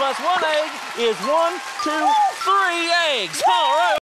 plus 1 egg is 1, 2, 3 eggs. All right.